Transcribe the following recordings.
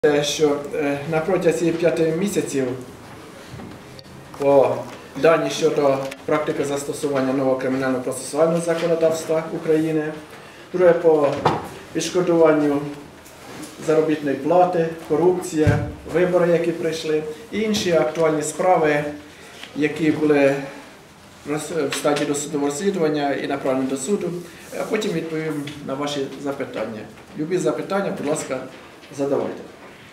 Що на протязі 5 місяців по дані щодо практики застосування нового кримінального процесуального законодавства України, друге по відшкодуванню заробітної плати, корупція, вибори, які прийшли, і інші актуальні справи, які були в стадії досудового розслідування і направлені до суду, а потім відповім на ваші запитання. Любі запитання, будь ласка, задавайте.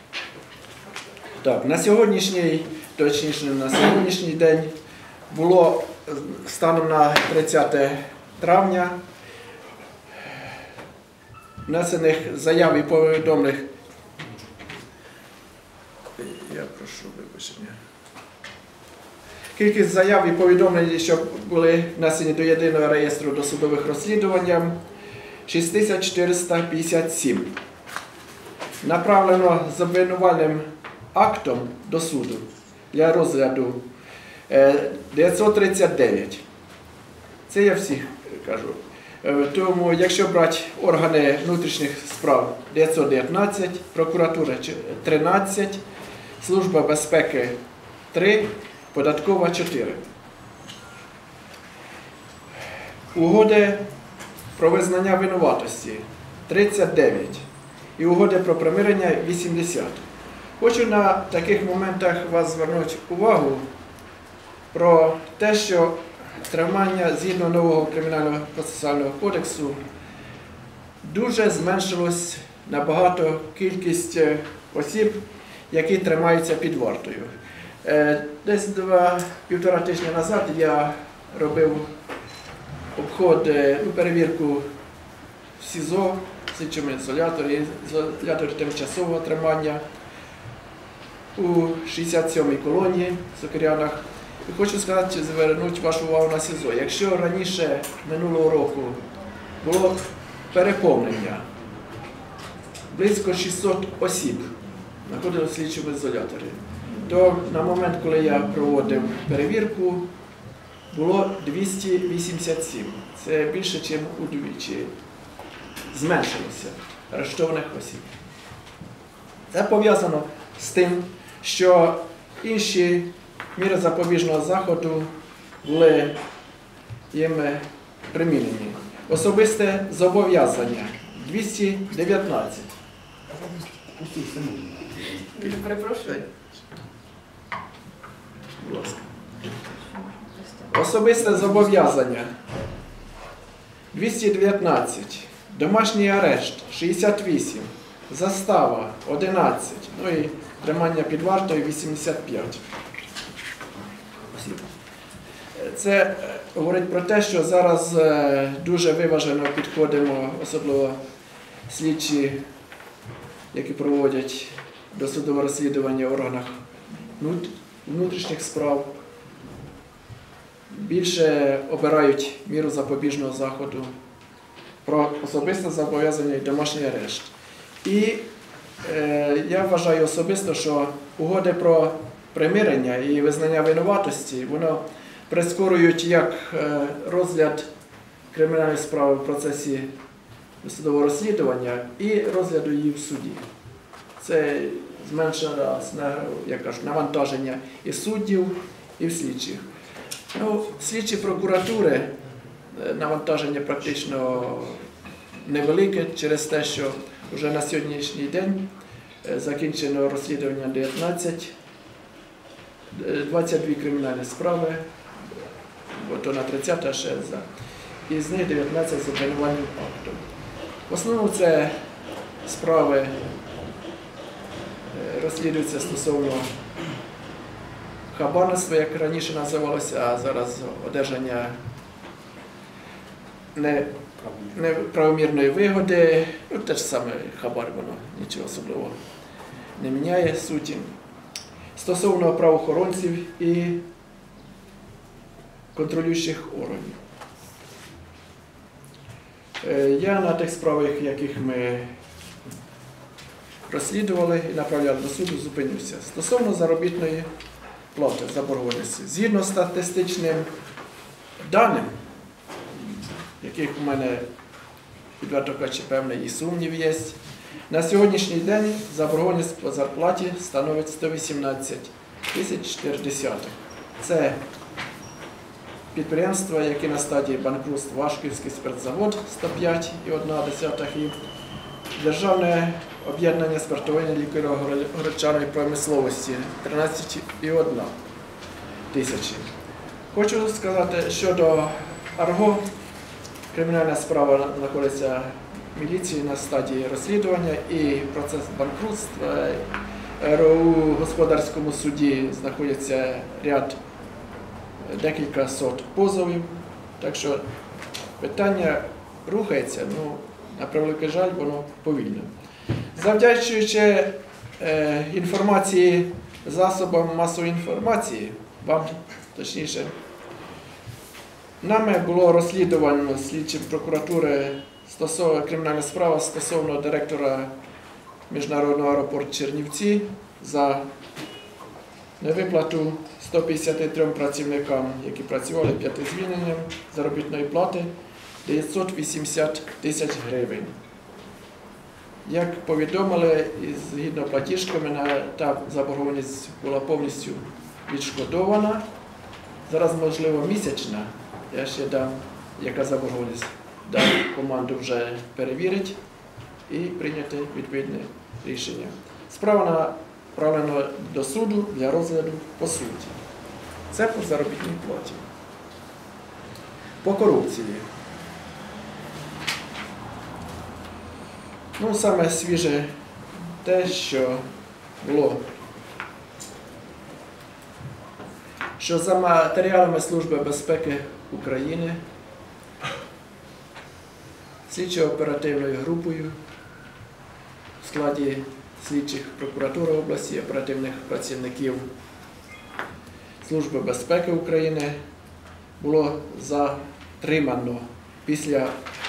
Так, на сьогоднішній день було станом на 30 травня внесених заяв і повідомлених. Я прошу вибачення. Кількість заяв і повідомлень, що були внесені до єдиного реєстру досудових розслідувань, 6457. Направлено з обвинувальним актом до суду для розгляду 939. Це я всіх кажу. Тому, якщо брати органи внутрішніх справ 919, прокуратура 13, Служба безпеки 3, податкова 4. Угоди про визнання винуватості 39 і угоди про примирення 80. Хочу на таких моментах вас звернути увагу про те, що тримання згідно нового кримінального процесуального кодексу дуже зменшилось набагато кількість осіб, які тримаються під вартою. Десь 1,5 тижня назад я робив перевірку в СІЗО, слідчому ізоляторі тимчасового тримання у 67-й колонії в Сокирянах. І хочу сказати, звернути вашу увагу на СІЗО. Якщо раніше минулого року було переповнення, близько 600 осіб знаходилися в слідчому ізоляторі, то на момент, коли я проводив перевірку, було 287. Це більше, ніж удвічі зменшилося арештованих осіб. Це пов'язано з тим, що інші міри запобіжного заходу були їм примінені. Особисте зобов'язання 219. Перепрошую. Будь ласка. Особисте зобов'язання 219. Домашній арешт 68. Застава 11. Ну і тримання під вартою 85. Це говорить про те, що зараз дуже виважено підходимо, особливо слідчі, які проводять досудове розслідування в органах внутрішніх справ, більше обирають міру запобіжного заходу про особисте зобов'язання і домашній арешт. І я вважаю особисто, що угоди про примирення і визнання винуватості, воно прискорюють як розгляд кримінальної справи в процесі досудового розслідування і розгляду її в суді. Це зменшено, як кажуть, навантаження і суддів, і в слідчих. Ну, слідчі прокуратури навантаження практично невелике через те, що вже на сьогоднішній день закінчено розслідування 22 кримінальні справи, бо то на 30-та ще за. Із них 19 з обвинувальним актом. В основному це справи розслідуються стосовно хабарництва, як раніше називалося, а зараз одержання неправомірної вигоди. Ну, те ж саме хабар, воно нічого особливого не міняє суті. Стосовно правоохоронців і контролюючих органів. Я на тих справах, яких ми розслідували і направляли до суду, зупинюся. Стосовно заробітної плати, заборгованості. Згідно з статистичним даним, яких у мене, відверто кажучи, певний і сумнів є, На сьогоднішній день заборгованість по зарплаті становить 118 410. Це підприємства, які на стадії банкрутства: Вашківський спиртзавод 105,1 і Державне об'єднання спиртової лікеро-горілчаної промисловості 13,1 тисячі. Хочу сказати, щодо Арго, кримінальна справа знаходиться в міліції на стадії розслідування і процес банкрутства. У господарському суді знаходиться декілька сот позовів, так що питання рухається, на превеликий жаль, воно повільно. Завдячуючи інформації засобам масової інформації, вам точніше, нами було розслідувано слідчим прокуратури кримінальна справа стосовно директора Міжнародного аеропорту Чернівці за невиплату 153 працівникам, які працювали 5 звільненням, заробітної плати 980 тисяч гривень. Як повідомили, згідно платіжками, та заборгованість була повністю відшкодована. Зараз, можливо, місячна. Я ще дам, яка заборгованість, дам команду вже перевірити і прийняти відповідне рішення. Справа направлена до суду для розгляду по суті. Це по заробітній платі. По корупції. Саме свіже те, що було, що за матеріалами Служби безпеки України слідчо-оперативною групою в складі слідчих прокуратури області, оперативних працівників Служби безпеки України було затримано після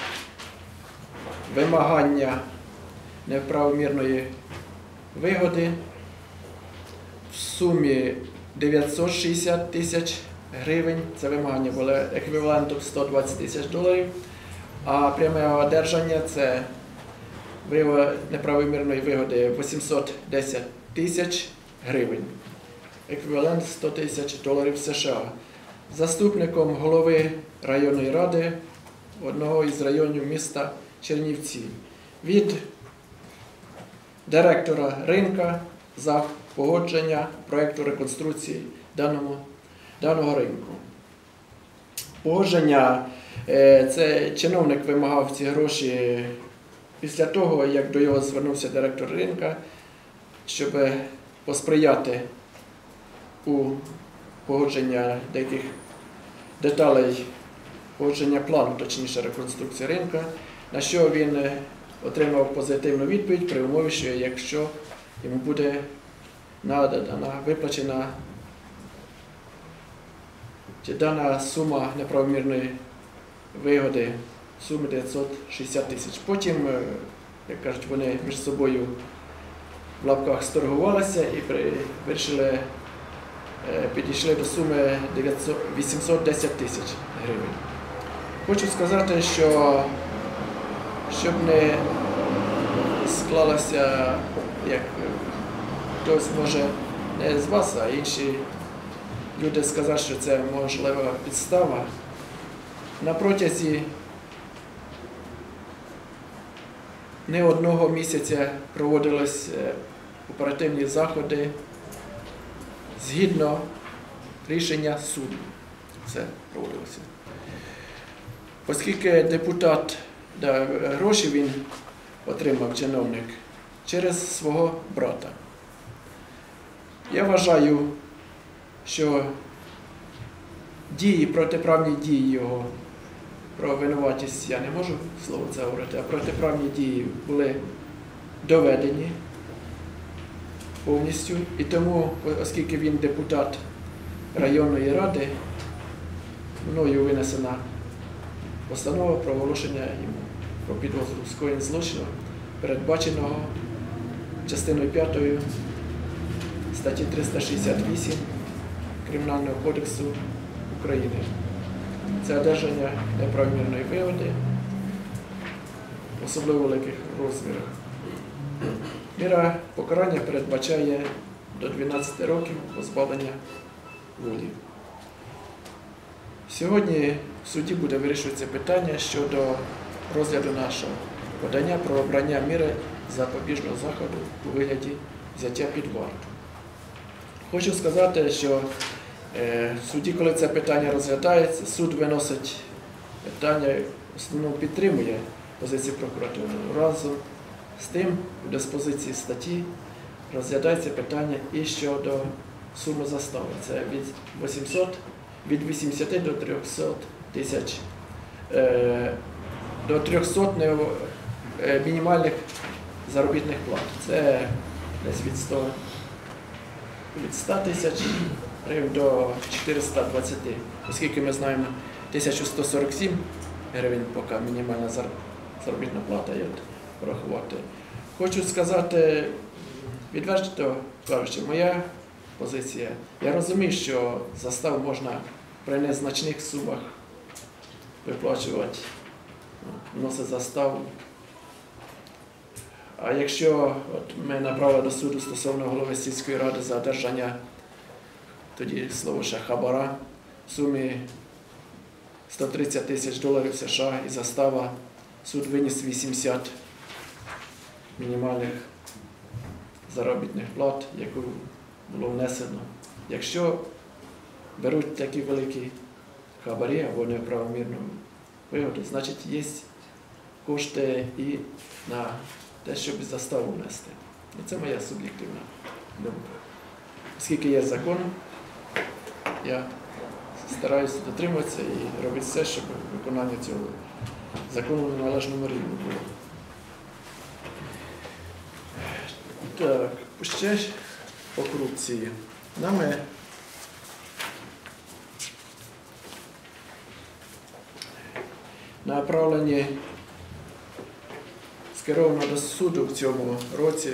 вимагання неправомірної вигоди в сумі 960 тисяч гривень, це вимагання було еквівалентом 120 тисяч доларів, а пряме одержання – це неправомірної вигоди 810 тисяч гривень, еквівалент 100 тисяч доларів США. Заступником голови районної ради одного із районів міста Чернівці від директора ринка за погодження проєкту реконструкції даного ринку. Погодження – це чиновник вимагав ці гроші після того, як до його звернувся директор ринка, щоб посприяти у погодження деяких деталей, погодження плану, точніше, реконструкції ринка, на що він отримав позитивну відповідь при умові, що якщо йому буде виплачена дана сума неправомірної вигоди в сумі 960 тисяч. Потім, як кажуть, вони між собою в лапках сторгувалися і підійшли до суми 810 тисяч гривень. Хочу сказати, що щоб не склалося, як хтось може не з вас, а інші люди сказати, що це можлива підстава, на протязі не одного місяця проводились оперативні заходи згідно рішення суду. Це проводилося. Оскільки депутат, гроші він отримав, чиновник, через свого брата. Я вважаю, що протиправні дії його, про винуватість я не можу слово це говорити, а протиправні дії були доведені повністю. І тому, оскільки він депутат районної ради, мною винесена постанова про оголошення йому про підозру в скоєнні злочину, передбаченого частиною 5 статті 368 Кримінального кодексу України. Це одержання неправомірної вигоди, особливо великих розмірах. Міра покарання передбачає до 12 років позбавлення волі. Сьогодні в суді буде вирішуватися питання щодо розгляду нашого подання про обрання міри запобіжного заходу у вигляді взяття під варту. Хочу сказати, що в суді, коли це питання розглядається, суд виносить питання, в основному підтримує позицію прокуратури. Разом з тим, в диспозиції статті розглядається питання і щодо суми застави. Це від 80 до 300 тисяч, до 300 мінімальних заробітних плат. Це десь від 100 тисяч гривень до 420, оскільки ми знаємо 1147 гривень, поки мінімальна заробітна плата є порахувати. Хочу сказати, відверто кажучи, моя позиція. Я розумію, що заставу можна при незначних сумах виплачувати, вносити заставу. А якщо ми направили до суду стосовно голови сільської ради за одержання, тоді слово ще хабара, в сумі 130 тисяч доларів США і застава, суд виніс 80 мінімальних заробітних плат, яку було внесено. Якщо беруть такі великі хабарі або неправомірну вигоду, значить є кошти і на те, щоб заставу внести. І це моя суб'єктивна думка. Оскільки є закон, я стараюся дотримуватися і робити все, щоб виконання цього закону на належному рівні було. Так, ще по корупції. Нами направлені, скеровано до суду в цьому році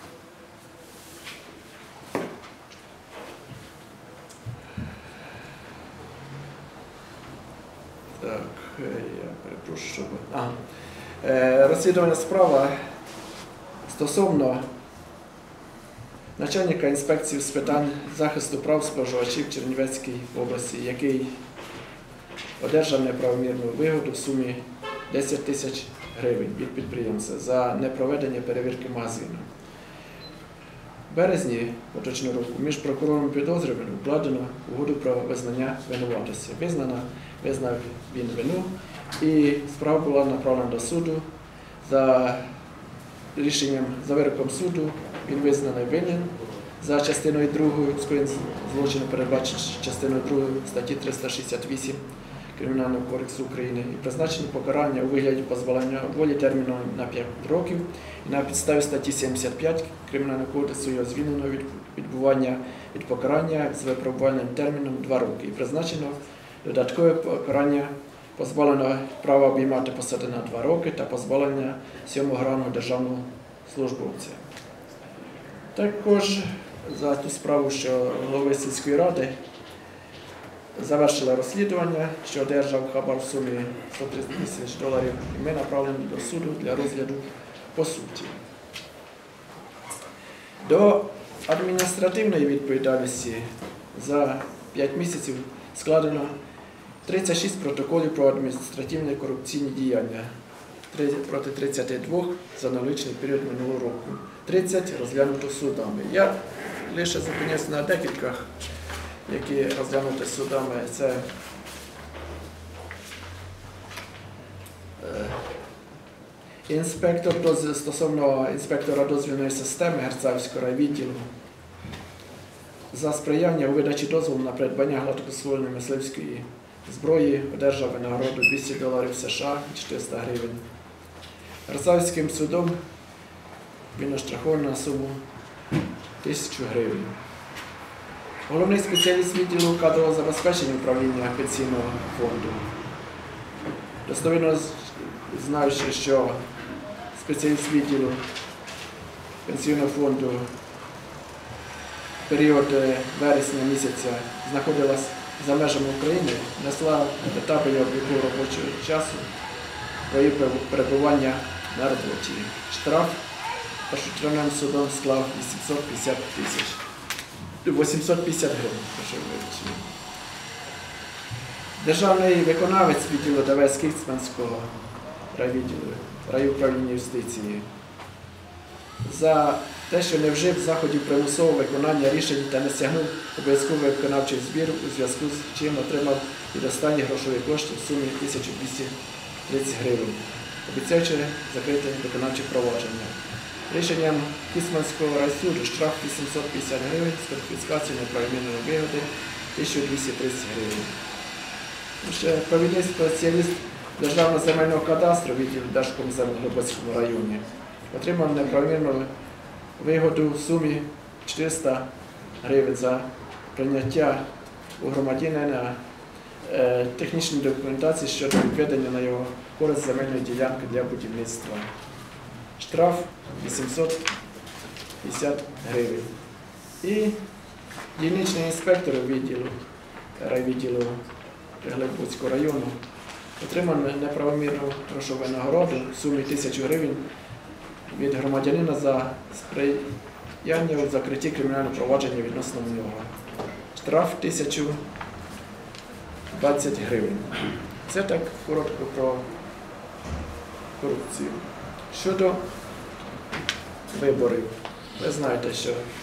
розслідувана справа стосовно начальника інспекції з питань захисту прав споживачів Чернівецької області, який одержав неправомірну вигоду в сумі 10 тисяч гривень від підприємця за непроведення перевірки магазину. В березні поточного року між прокурором і підозрюваним укладено угоду про визнання винуватості. Визнав він вину, і справа була направлена до суду. За вироком суду він визнаний винен за частиною 2 скоєння злочину, передбачено частиною 2 статті 368 Кримінального кодексу України, і призначені покарання у вигляді позбавлення волі терміном на 5 років, і на підставі статті 75 Кримінального кодексу його звільнено від відбування від покарання з випробувальним терміном 2 роки, і призначено додаткове покарання позбавлено права обіймати посади на 2 роки та позбавлення 7-го рангу державного службовця. Також за ту справу, що голови сільської ради завершили розслідування, що одержав хабар в сумі 130 тисяч доларів, і ми направлені до суду для розгляду по суті. До адміністративної відповідальності за 5 місяців складено 36 протоколів про адміністративні корупційні діяння проти 32 за аналогічний період минулого року. 30 розглянуто судами. Я лише зупиняюся на декількох, які розглянуті судами. Це стосовно інспектора дозвільної системи Герцаївського райвідділу за сприяння у видачі дозволу на придбання гладкоствольної мисливської зброї одержав винагороду 200 доларів США і 400 гривень. Герцаївським судом він оштрафований на суму 1000 гривень. Головний спеціаліст відділу кадрового забезпечення управління пенсійного фонду. Достовірно знаючи, що спеціаліст відділу пенсійного фонду в період вересня місяця знаходилась за межами України, несла етапи обліку робочого часу про її перебування на роботі. Штраф першотравневим судом склав 850 гривень. Прошу вибачення. Державний виконавець відділу Давецько-Кіцманського райуправління юстиції за те, що не вжив заходів примусового виконання рішень та не стягнув обов'язковий виконавчий збір, у зв'язку з чим отримав від останніх грошові кошти в сумі 1230 гривень, обіцяючи закрити виконавче провадження. Рішенням Кіцманського райсуду штраф 850 гривень з конфіскацією неправомірної вигоди 1230 гривень. Ще провідний спеціаліст Державного земельного кадастру відділу Держкомзему в Глибоцькому районі отримав неправомірну вигоду в сумі 400 гривень за прийняття у громадянина технічної документації щодо відведення на його користь земельної ділянки для будівництва. Штраф 850 гривень. І дільничний інспектор райвідділу Глибоцького району отримав неправомірну грошову нагороду в сумі 1000 гривень від громадянина за сприяння у закритті кримінального провадження відносно нього. Штраф 1020 гривень. Це так коротко про корупцію. Щодо виборів, ви знаєте, що